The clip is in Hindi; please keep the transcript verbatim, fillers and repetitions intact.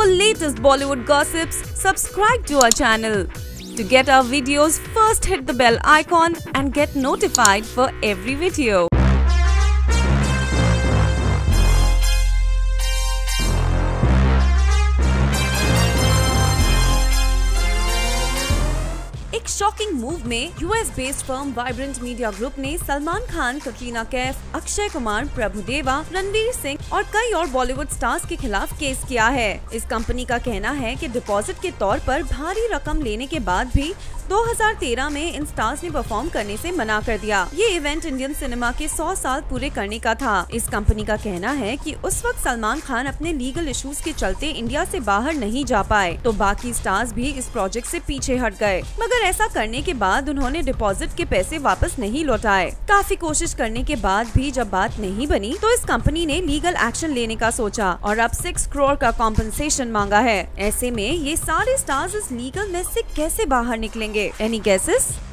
For latest Bollywood gossips, subscribe to our channel. To get our videos, first hit the bell icon and get notified for every video. एक शॉकिंग मूव में US based firm Vibrant Media Group ने सलमान खान, कटरीना कैफ, अक्षय कुमार, प्रभुदेवा, रणवीर सिंह और कई और बॉलीवुड स्टार्स के खिलाफ केस किया है। इस कंपनी का कहना है कि डिपॉजिट के तौर पर भारी रकम लेने के बाद भी दो हज़ार तेरह में इन स्टार्स ने परफॉर्म करने से मना कर दिया। ये इवेंट इंडियन सिनेमा के सौ साल पूरे करने का था। इस कंपनी का कहना है कि उस वक्त सलमान खान अपने लीगल इश्यूज के चलते इंडिया से बाहर नहीं जा पाए, तो बाकी स्टार्स भी इस प्रोजेक्ट से पीछे हट गए, मगर ऐसा करने के बाद उन्होंने डिपॉजिट के पैसे वापस नहीं लौटाए। काफी कोशिश करने के बाद भी जब बात नहीं बनी तो इस कंपनी ने लीगल एक्शन लेने का सोचा और अब सिक्स करोड़ का कॉम्पनसेशन मांगा है। ऐसे में ये सारे स्टार्स इस लीगल मेस से कैसे बाहर निकलेंगे? Any guesses?